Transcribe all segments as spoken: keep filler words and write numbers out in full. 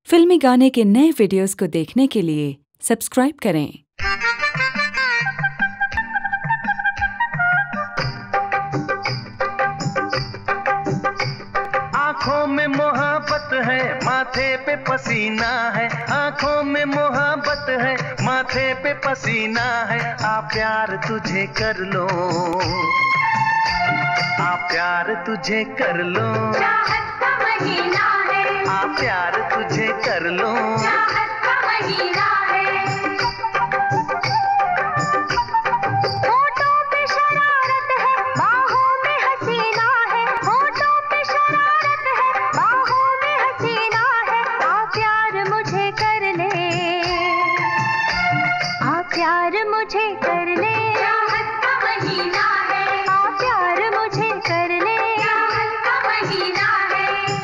फिल्मी गाने के नए वीडियोस को देखने के लिए सब्सक्राइब करें। आँखों में मोहब्बत है, माथे पे पसीना है। आँखों में मोहब्बत है, माथे पे पसीना है। आ प्यार तुझे कर लो, आ प्यार तुझे कर लो, चाहत का महीना है। आ प्यार तुझे कर लो, चाहत का महीना है। होठों पे शरारत है, बाहों में हसीना है। होठों पे शरारत है, बाहों में हसीना है। आ प्यार मुझे कर ले, आ प्यार मुझे कर ले। चाहत का महीना है। आ प्यार मुझे कर ले। चाहत का महीना है।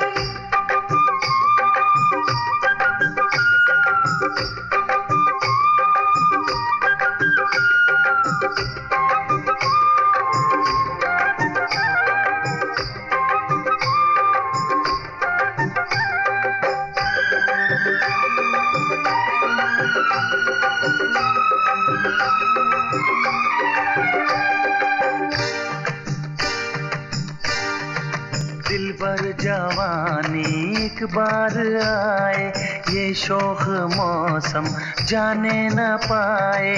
दिलबर जवानी एक बार आए, ये शोख मौसम जाने न पाए।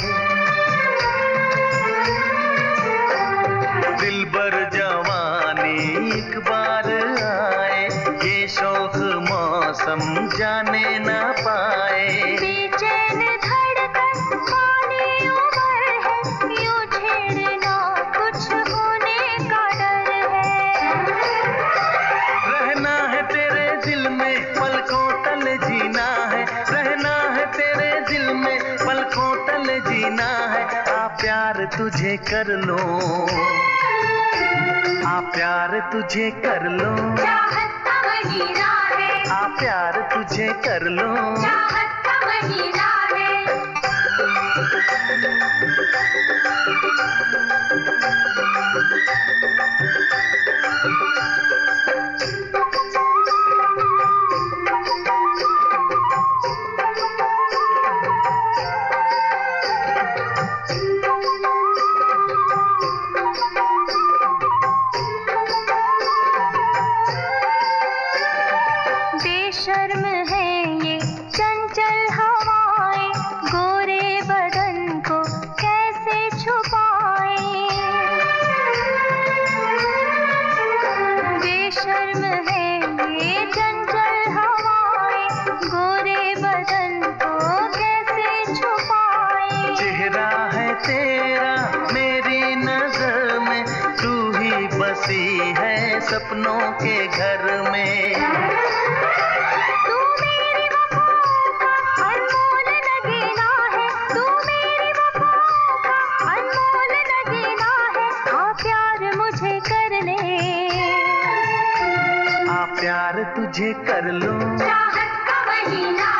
दिलबर जवानी एक बार आए, ये शोख मौसम जाने न पाए। बेचैन धड़कन पानी उमर है, यूं छेड़ना कुछ होने का डर है। रहना है तेरे दिल में पलकों तले जीना है, रहना है तेरे दिल में पलकों तले जीना है। आ प्यार तुझे कर लो, आ प्यार तुझे कर लो, चाहत का महीना है। आ प्यार तुझे कर लो। चाहत का महीना है। बेशर्म है ये चंचल हवाएं, गोरे बदन को कैसे छुपाएं। बेशर्म है ये चंचल हवाएं, गोरे बदन को कैसे छुपाएं। चेहरा है तेरा मेरी नजर में, तू ही बसी है सपनों के घर में। तू मेरी वफाओं का अनमोल नगीना है, तू मेरी वफाओं का अनमोल नगीना है। आ प्यार मुझे कर ले, आ प्यार तुझे कर लो, चाहत का महीना